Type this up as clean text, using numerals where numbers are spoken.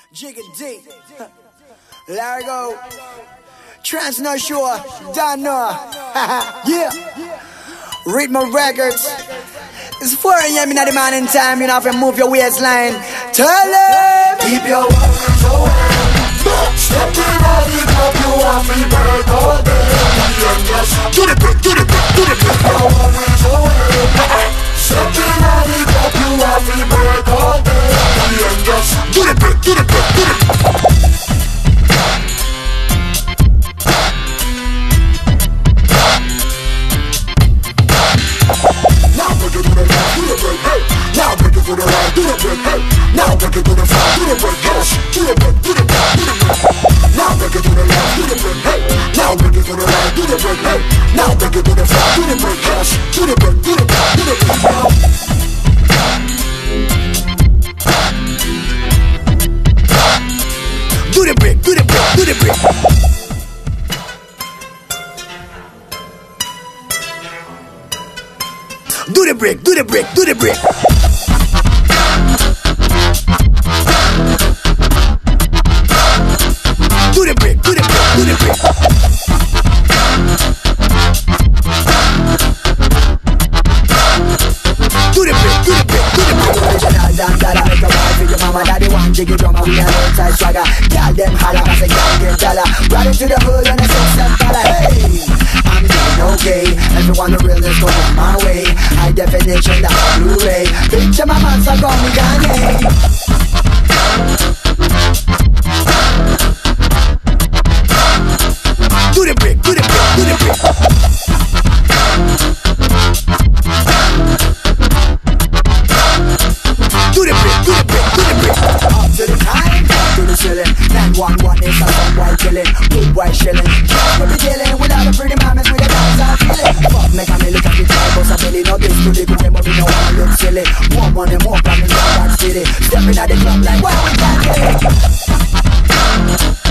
Jigga D. Largo. Transno Shore. Donna. Yeah. Rhythm Records. It's 4 a.m. in the morning time. You know, if you move your waistline. Tell them. Keep your worries away. Step in all the club, you want me break all day. And just do the break, do the break, do the break. Keep your worries away. Step in all the club, you want me break all day. And just do the break, do the break, do the break. Now break it to the left, do the break, hey. Now break it to the right, do the break, hey. Now break it to the front, do the break, yes. Do the break, do the break, do the break. Now break it to the left, do the break, hey. Now break it to the right, do the break, hey. Now break it to the front, do the break, yes. Do the break, do the break, do the break. Do the break, do the break, do the break. Do the break, do the break, do the break. Do the break, do the break, do the break. Do the break, do the break, do the break. Original dance that I make a wife with your mama, daddy one jiggy drummer, we an outside swagger. Girl them holla, I say girl get dollar. Right into the hood and I say $7. Hey, I'm doing okay. Everyone the realness go my way. High definition, that's a Blu-ray. Picture my man, so call me Kanye. Do the break, do the break, do the break. Do the break, do the break, do the break. Up to the time, to the ceiling. 911 is a some white killing, good white shilling. We'll be dealing with all the pretty mamas with the dance I'm feeling. Fuck, make a million of the tribals, I really know this to the good, but we know I look silly. More money, more from the New York City. Stepping at the club like, wow, we got it.